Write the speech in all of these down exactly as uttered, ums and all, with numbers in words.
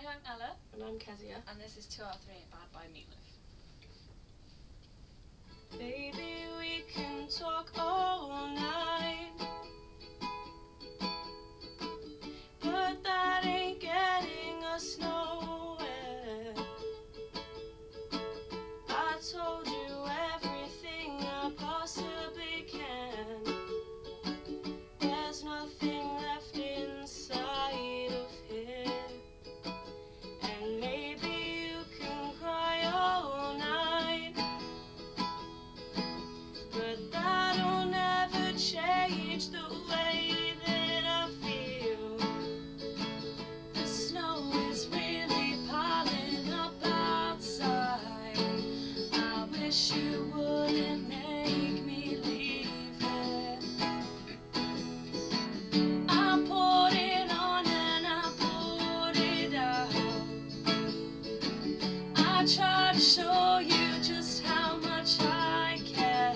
Hi, I'm Ella. And I'm Kezia. And this is two out of three Bad by Meatloaf. Baby, we can talk all night, but that ain't getting us nowhere. I told you everything I possibly can. There's nothing left inside of here. And maybe you can cry all night, but that'll never change the way that I feel. The snow is really piling up outside. I wish you wouldn't make me leave it. I poured it on and I poured it out. I tried to show you just how much I care.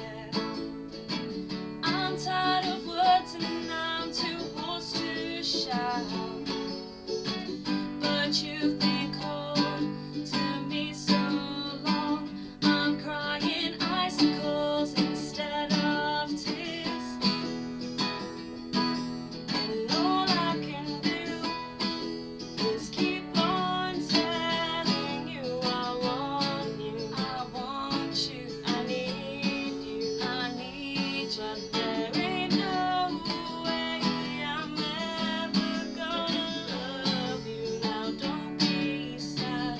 I'm tired of words and I'm too hoarse to shout, but you've been cold to me so long. I'm crying icicles instead of tears, and all I can do is keep on telling you I want you, I want you, I need you, I need you. But there ain't no way I'm ever gonna love you. Now don't be sad,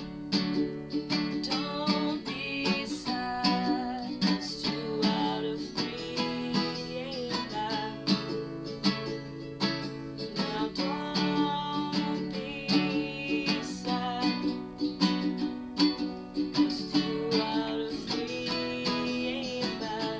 don't be sad. It's two out of three ain't bad. Now don't be sad. It's two out of three ain't bad.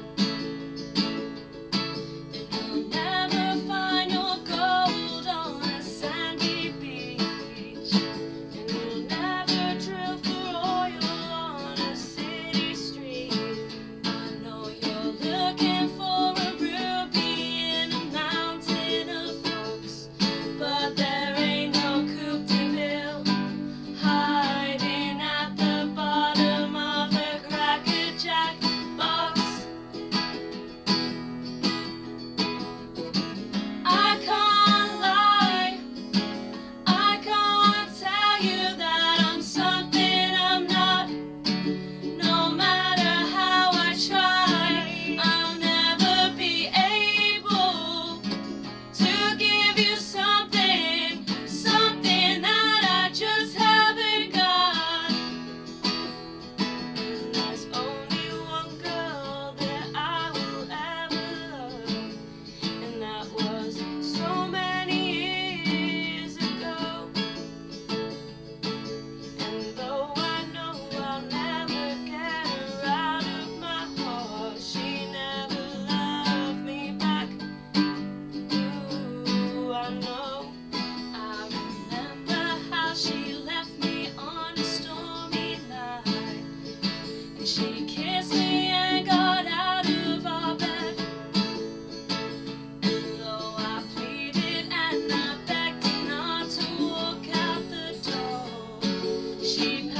And you'll never find your gold on a sandy beach, and you'll never drill for oil on a city street. I know you're looking for a ruby in a mountain of rocks, but there ain't no Coupe de Ville hiding at the bottom of a Cracker Jack box. I can't lie, I can't tell you that I'm something I'm not. No matter how I try, I'll never be able to give you something, something that I just haven't got. And there's only one girl that I will ever love, and that was so many years ago. And though I know I'll never get her out of my heart, she never loved me back. Ooh, I know. I remember how she left me on a stormy night, and she kissed me and got out of our bed. And though I pleaded and I begged her not to walk out the door, she